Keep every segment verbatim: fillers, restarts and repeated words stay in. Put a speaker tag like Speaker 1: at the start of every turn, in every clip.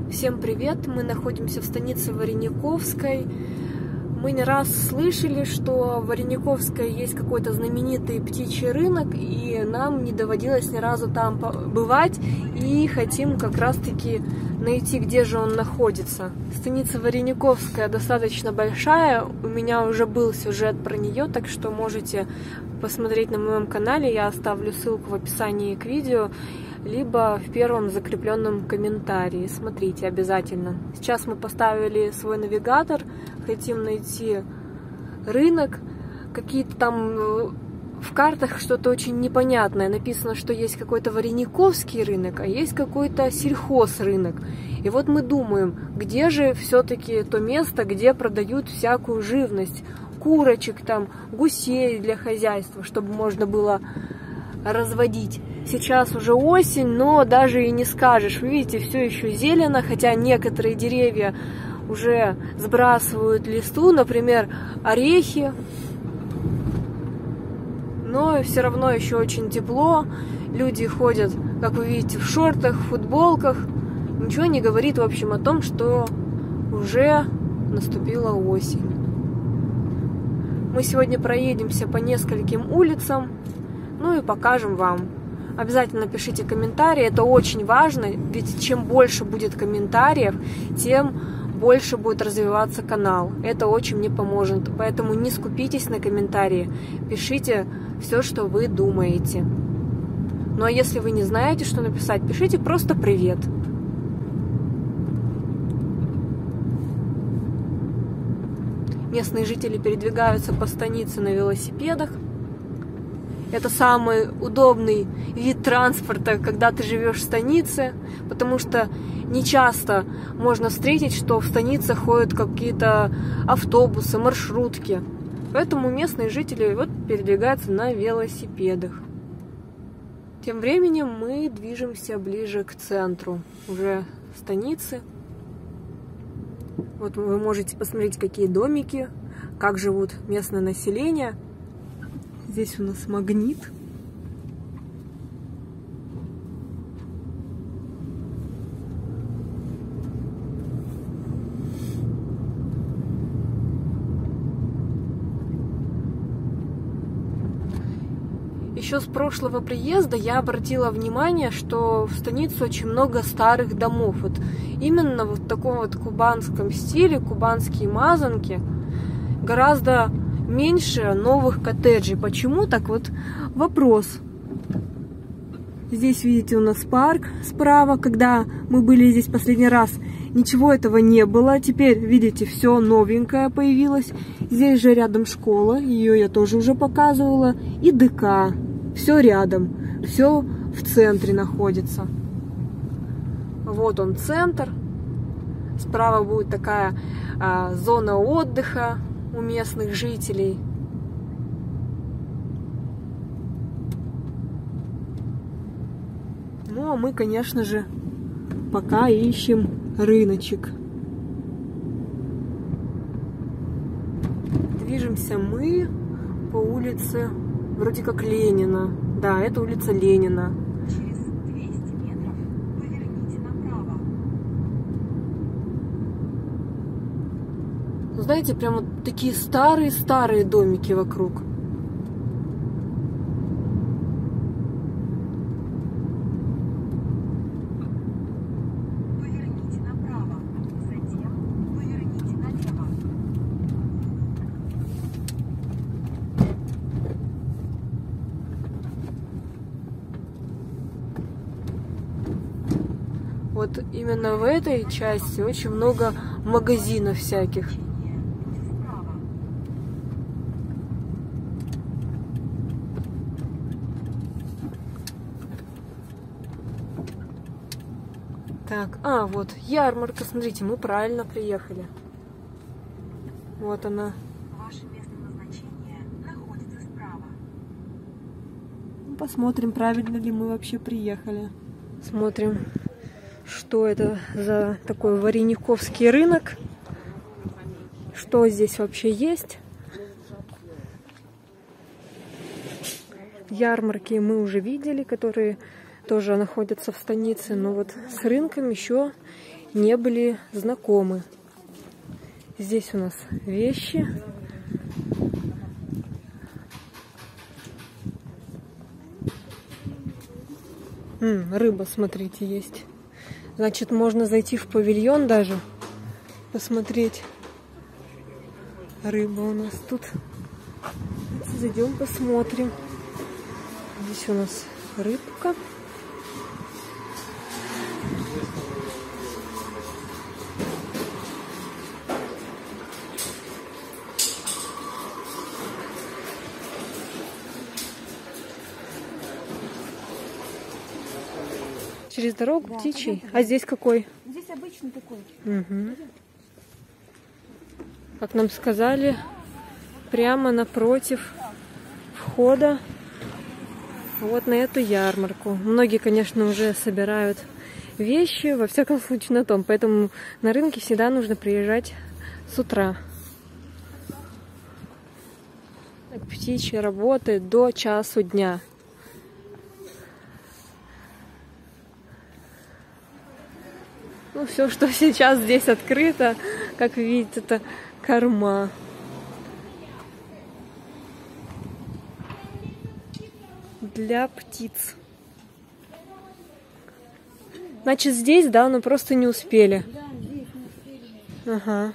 Speaker 1: Всем привет! Мы находимся в станице Варениковской. Мы не раз слышали, что в Варениковской есть какой-то знаменитый птичий рынок, и нам не доводилось ни разу там бывать, и хотим как раз-таки найти, где же он находится. Станица Варениковская достаточно большая, у меня уже был сюжет про нее, так что можете посмотреть на моем канале, я оставлю ссылку в описании к видео, либо в первом закрепленном комментарии. Смотрите обязательно. Сейчас мы поставили свой навигатор, хотим найти рынок. Какие-то там в картах что-то очень непонятное. Написано, что есть какой-то Варениковский рынок, а есть какой-то сельхозрынок. И вот мы думаем, где же все-таки то место, где продают всякую живность. Курочек, там, гусей для хозяйства, чтобы можно было разводить. Сейчас уже осень, но даже и не скажешь. Вы видите, все еще зелено, хотя некоторые деревья уже сбрасывают листву, например, орехи. Но все равно еще очень тепло. Люди ходят, как вы видите, в шортах, в футболках. Ничего не говорит, в общем, о том, что уже наступила осень. Мы сегодня проедемся по нескольким улицам, ну и покажем вам. Обязательно пишите комментарии, это очень важно, ведь чем больше будет комментариев, тем больше будет развиваться канал. Это очень мне поможет, поэтому не скупитесь на комментарии, пишите все, что вы думаете. Ну а если вы не знаете, что написать, пишите просто «Привет». Местные жители передвигаются по станице на велосипедах. Это самый удобный вид транспорта, когда ты живешь в станице, потому что не часто можно встретить, что в станице ходят какие-то автобусы, маршрутки. Поэтому местные жители вот передвигаются на велосипедах. Тем временем мы движемся ближе к центру уже станицы. Вот вы можете посмотреть, какие домики, как живут местное население. Здесь у нас магнит. Еще с прошлого приезда я обратила внимание, что в станице очень много старых домов. Вот именно вот в таком вот кубанском стиле, кубанские мазанки, гораздо меньше новых коттеджей. Почему так? Вот вопрос. Здесь, видите, у нас парк справа. Когда мы были здесь последний раз, ничего этого не было. Теперь, видите, все новенькое появилось. Здесь же рядом школа, ее я тоже уже показывала. И ДК. Все рядом. Все в центре находится. Вот он центр. Справа будет такая а, зона отдыха у местных жителей. Ну, а мы, конечно же, пока ищем рыночек. Движемся мы по улице, вроде как Ленина. Да, это улица Ленина.
Speaker 2: Через двести метров поверните направо.
Speaker 1: Знаете, прям вот такие старые-старые домики вокруг.
Speaker 2: Поверните направо, затем поверните налево.
Speaker 1: Вот именно в этой части очень много магазинов всяких. Так, а, вот ярмарка, смотрите, мы правильно приехали. Вот она.
Speaker 2: Ваше место назначения находится справа.
Speaker 1: Посмотрим, правильно ли мы вообще приехали. Смотрим, что это за такой Варениковский рынок. Что здесь вообще есть. Ярмарки мы уже видели, которые тоже находятся в станице, но вот с рынком еще не были знакомы. Здесь у нас вещи. М, рыба, смотрите, есть. Значит, можно зайти в павильон даже, посмотреть. Рыба у нас тут. Зайдем, посмотрим. Здесь у нас рыбка. Через дорогу, да, птичий. А здесь какой?
Speaker 3: Здесь обычный такой.
Speaker 1: Угу. Как нам сказали, прямо напротив входа вот на эту ярмарку. Многие, конечно, уже собирают вещи, во всяком случае на том. Поэтому на рынке всегда нужно приезжать с утра. Так, птичий работает до часу дня. Ну, все, что сейчас здесь открыто, как видите, это корма. Для птиц. Значит, здесь, да, но просто не успели.
Speaker 3: Да, здесь не успели.
Speaker 1: Ага.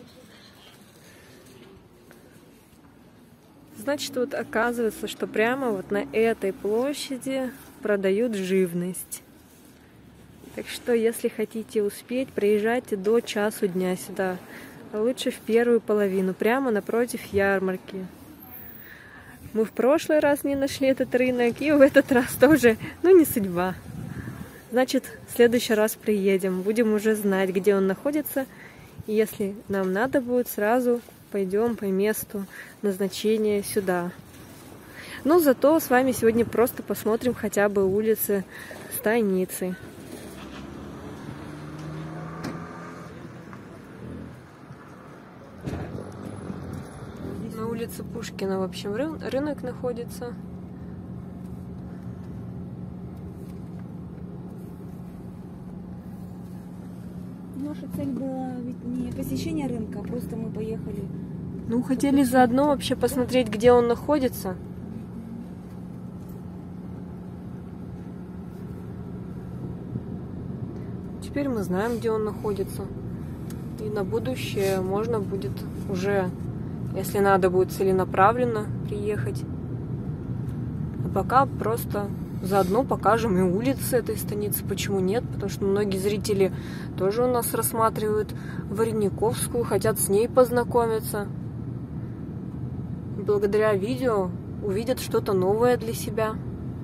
Speaker 1: Значит, вот оказывается, что прямо вот на этой площади продают живность. Так что, если хотите успеть, приезжайте до часу дня сюда. А лучше в первую половину, прямо напротив ярмарки. Мы в прошлый раз не нашли этот рынок, и в этот раз тоже, ну, не судьба. Значит, в следующий раз приедем, будем уже знать, где он находится. И если нам надо будет, сразу пойдем по месту назначения сюда. Но зато с вами сегодня просто посмотрим хотя бы улицы станицы. На улице Пушкина, в общем, ры рынок находится.
Speaker 3: Наша цель была ведь не посещение рынка, а просто мы поехали.
Speaker 1: Ну, хотели заодно вообще посмотреть, где он находится. Теперь мы знаем, где он находится. И на будущее можно будет уже, если надо будет целенаправленно приехать. А пока просто заодно покажем и улицы этой станицы. Почему нет? Потому что многие зрители тоже у нас рассматривают Варениковскую, хотят с ней познакомиться. Благодаря видео увидят что-то новое для себя.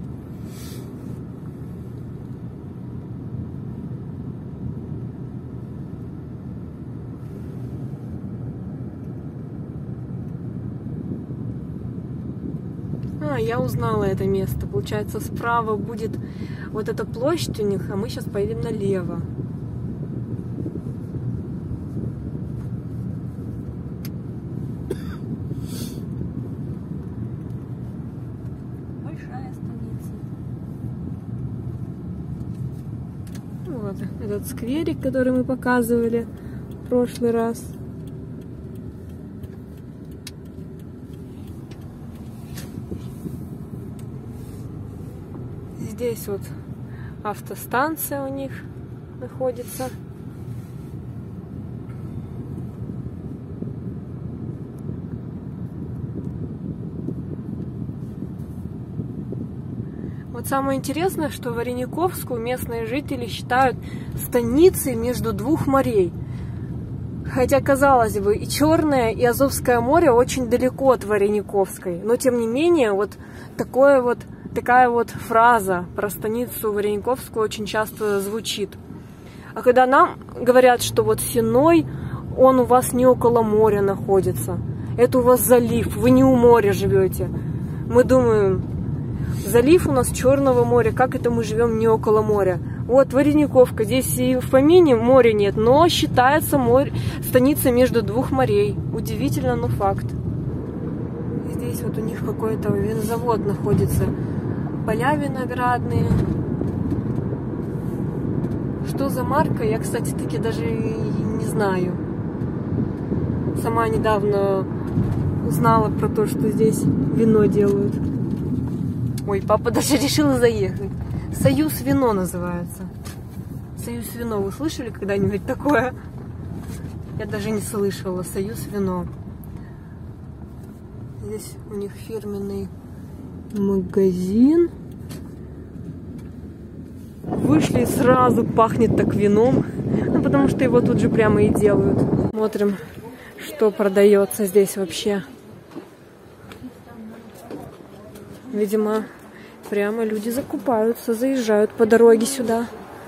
Speaker 1: А, я узнала это место. Получается, справа будет вот эта площадь у них, а мы сейчас поедем налево.
Speaker 3: Большая станица.
Speaker 1: Вот этот скверик, который мы показывали в прошлый раз. Здесь вот автостанция у них находится. Вот самое интересное, что Варениковскую местные жители считают станицей между двух морей. Хотя, казалось бы, и Черное, и Азовское море очень далеко от Варениковской. Но, тем не менее, вот такое вот Такая вот фраза про станицу Варениковскую очень часто звучит. А когда нам говорят, что вот Сеной, он у вас не около моря находится, это у вас залив, вы не у моря живете. Мы думаем, залив у нас Черного моря, как это мы живем не около моря? Вот Варениковка, здесь и в помине моря нет, но считается море, станица между двух морей. Удивительно, но факт. И здесь вот у них какой-то винозавод находится. Поля виноградные. Что за марка, я, кстати, таки даже не знаю. Сама недавно узнала про то, что здесь вино делают. Ой, папа даже решил заехать. Союз вино называется. Союз вино. Вы слышали когда-нибудь такое? Я даже не слышала. Союз вино. Здесь у них фирменный магазин. Вышли, сразу пахнет так вином. Ну, потому что его тут же прямо и делают. Смотрим, что продается здесь вообще. Видимо, прямо люди закупаются, заезжают по дороге сюда.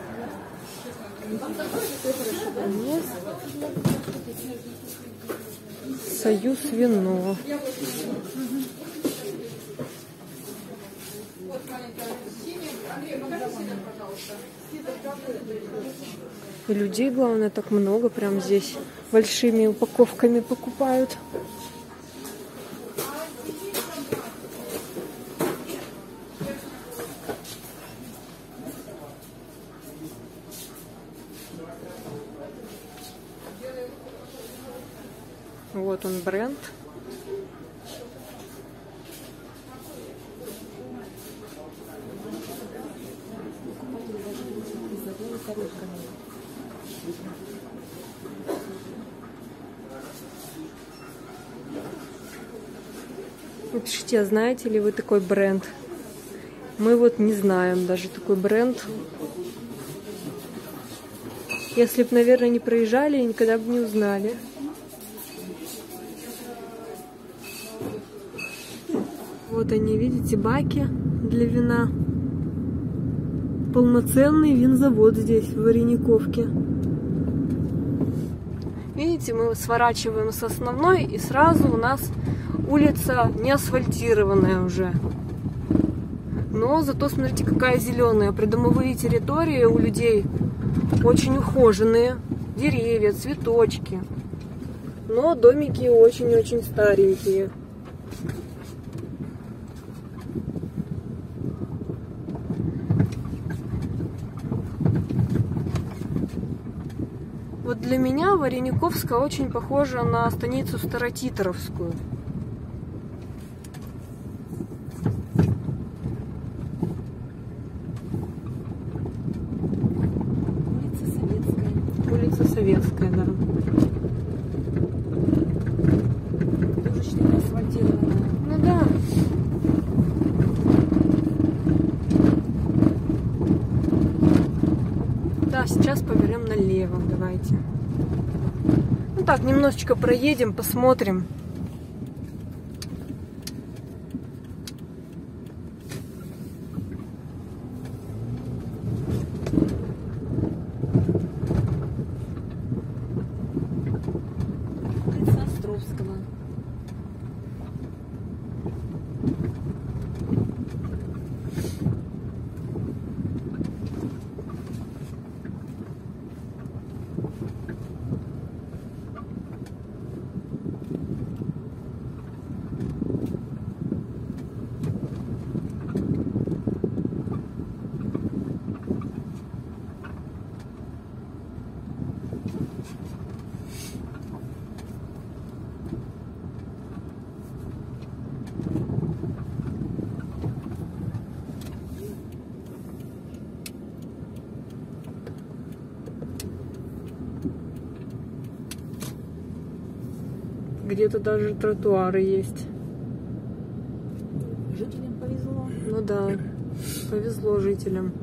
Speaker 1: Союз вино. И людей, главное, так много прям здесь. Большими упаковками покупают. Вот он бренд. Напишите, знаете ли вы такой бренд? Мы вот не знаем даже такой бренд. Если бы, наверное, не проезжали, никогда бы не узнали. Вот они, видите, баки для вина. Полноценный винзавод здесь, в Варениковке. Видите, мы сворачиваем с основной, и сразу у нас улица не асфальтированная уже. Но зато смотрите, какая зеленая. Придомовые территории у людей очень ухоженные. Деревья, цветочки. Но домики очень-очень старенькие. Вот для меня Варениковская очень похожа на станицу Старотитаровскую.
Speaker 3: Улица Советская.
Speaker 1: Улица Советская, да.
Speaker 3: Тоже что-то асфальтированное.
Speaker 1: Ну да. Да, сейчас повернем налево, давайте. Ну так, немножечко проедем, посмотрим.
Speaker 3: Улица Островского.
Speaker 1: Где-то даже тротуары есть.
Speaker 3: Жителям повезло.
Speaker 1: Ну да, повезло жителям.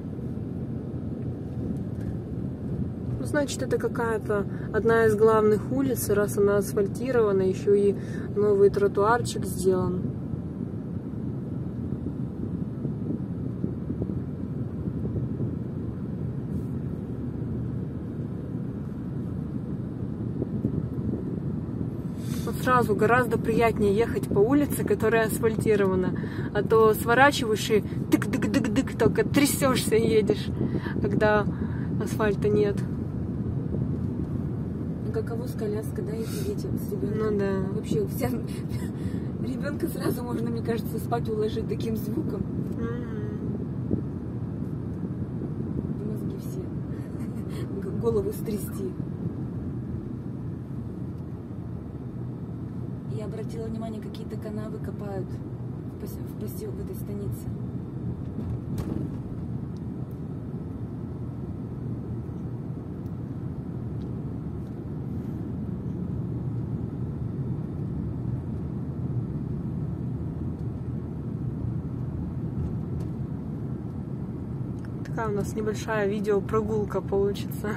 Speaker 1: Ну, значит, это какая-то одна из главных улиц, раз она асфальтирована, еще и новый тротуарчик сделан. Вот сразу гораздо приятнее ехать по улице, которая асфальтирована, а то сворачиваешь и дык-дык-дык-дык, только трясешься и едешь, когда асфальта нет.
Speaker 3: Ну, каково с коляской, да, если дети с ребенком.
Speaker 1: Ну да.
Speaker 3: Вообще вся ребенка сразу можно, мне кажется, спать уложить таким звуком.
Speaker 1: М-м.
Speaker 3: Мозги все. голову стрясти. Я обратила внимание, какие-то канавы копают в, пос... в, пос... в этой станице.
Speaker 1: Такая у нас небольшая видеопрогулка получится.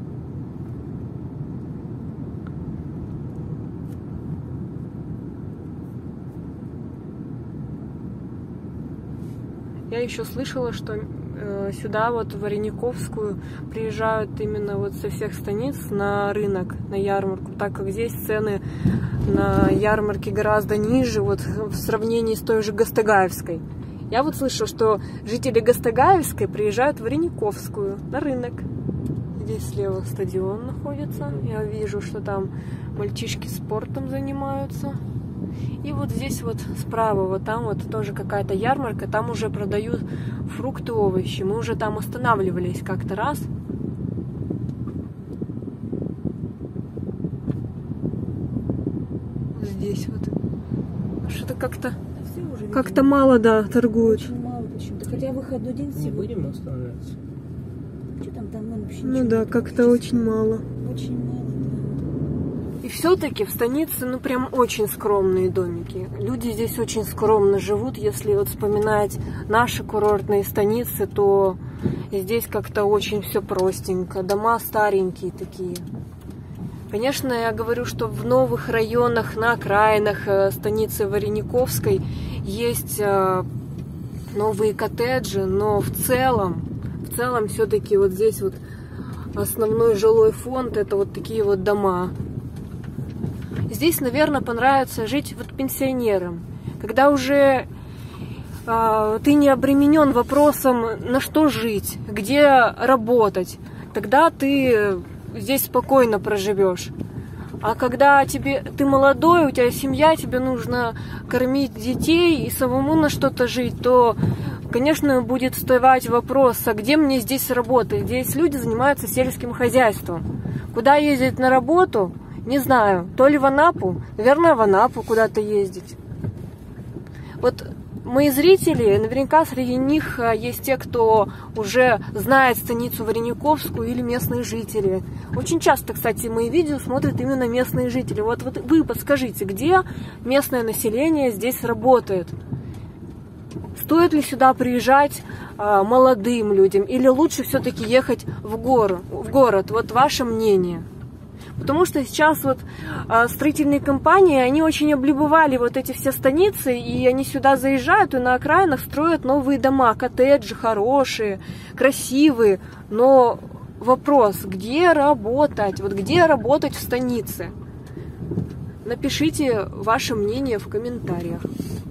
Speaker 1: Я еще слышала, что э, сюда, вот в Варениковскую, приезжают именно вот со всех станиц на рынок, на ярмарку, так как здесь цены на ярмарке гораздо ниже, вот в сравнении с той же Гастагаевской. Я вот слышала, что жители Гастагаевской приезжают в Варениковскую на рынок. Здесь слева стадион находится. Я вижу, что там мальчишки спортом занимаются. И вот здесь вот справа, вот там вот тоже какая-то ярмарка, там уже продают фрукты, овощи. Мы уже там останавливались как-то раз. Здесь вот. Что-то как-то как-то мало, да, торгуют.
Speaker 3: Очень мало почему-то. Хотя выходной день сегодня.
Speaker 4: Не будем останавливаться.
Speaker 3: Что там, там вообще
Speaker 1: Ну да, как-то очень мало.
Speaker 3: Очень мало.
Speaker 1: И все-таки в станице, ну, прям очень скромные домики. Люди здесь очень скромно живут. Если вот вспоминать наши курортные станицы, то здесь как-то очень все простенько. Дома старенькие такие. Конечно, я говорю, что в новых районах, на окраинах станицы Варениковской есть новые коттеджи, но в целом, в целом все-таки вот здесь вот основной жилой фонд — это вот такие вот дома. Здесь, наверное, понравится жить вот пенсионерам, когда уже э, ты не обременен вопросом, на что жить, где работать, тогда ты здесь спокойно проживешь. А когда тебе, ты молодой, у тебя семья, тебе нужно кормить детей и самому на что-то жить, то, конечно, будет вставать вопрос, а где мне здесь работать? Здесь люди занимаются сельским хозяйством. Куда ездить на работу? Не знаю. То ли в Анапу, наверное, в Анапу куда-то ездить. Вот мои зрители, наверняка среди них есть те, кто уже знает станицу Варениковскую или местные жители. Очень часто, кстати, мои видео смотрят именно местные жители. Вот, вот вы подскажите, где местное население здесь работает? Стоит ли сюда приезжать а, молодым людям или лучше все-таки ехать в гору, в город? Вот ваше мнение. Потому что сейчас вот а, строительные компании, они очень облюбовали вот эти все станицы, и они сюда заезжают и на окраинах строят новые дома, коттеджи хорошие, красивые. Но вопрос, где работать? Вот где работать в станице? Напишите ваше мнение в комментариях.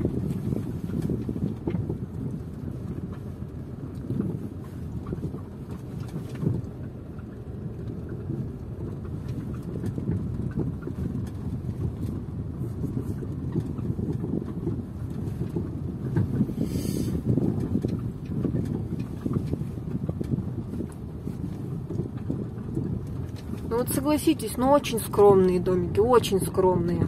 Speaker 1: Ну вот согласитесь, ну очень скромные домики, очень скромные.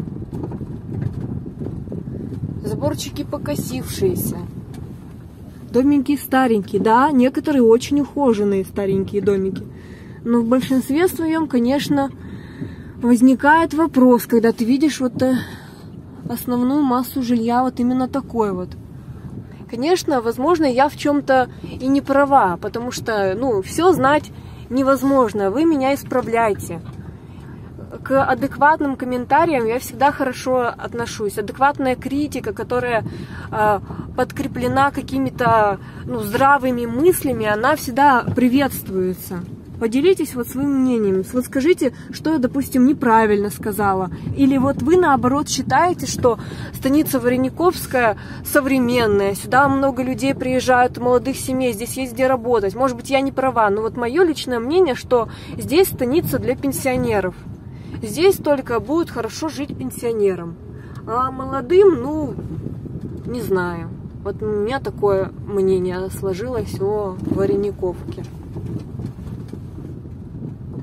Speaker 1: Заборчики покосившиеся. Домики старенькие, да, некоторые очень ухоженные старенькие домики. Но в большинстве своем, конечно, возникает вопрос, когда ты видишь вот основную массу жилья вот именно такой вот. Конечно, возможно, я в чем-то и не права, потому что, ну, все знать невозможно, вы меня исправляйте. К адекватным комментариям я всегда хорошо отношусь. Адекватная критика, которая э, подкреплена какими-то ну, здравыми мыслями, она всегда приветствуется. Поделитесь вот своим мнением. Вот скажите, что я, допустим, неправильно сказала. Или вот вы, наоборот, считаете, что станица Варениковская современная, сюда много людей приезжают, молодых семей, здесь есть где работать. Может быть, я не права, но вот мое личное мнение, что здесь станица для пенсионеров. Здесь только будет хорошо жить пенсионерам. А молодым, ну, не знаю. Вот у меня такое мнение сложилось о Варениковке.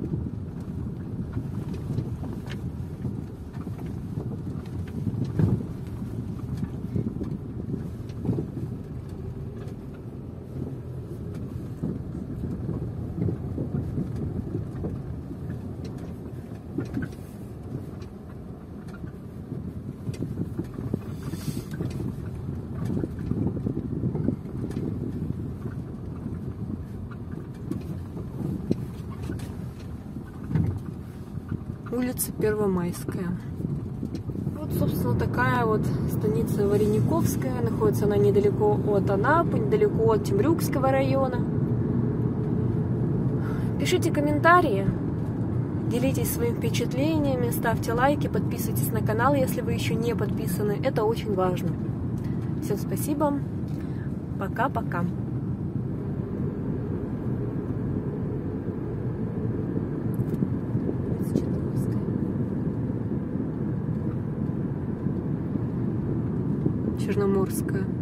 Speaker 1: улица Первомайская. Вот, собственно, такая вот станица Варениковская. Находится она недалеко от Анапы, недалеко от Темрюкского района. Пишите комментарии, делитесь своими впечатлениями, ставьте лайки, подписывайтесь на канал, если вы еще не подписаны. Это очень важно. Всем спасибо. Пока-пока. Черноморская.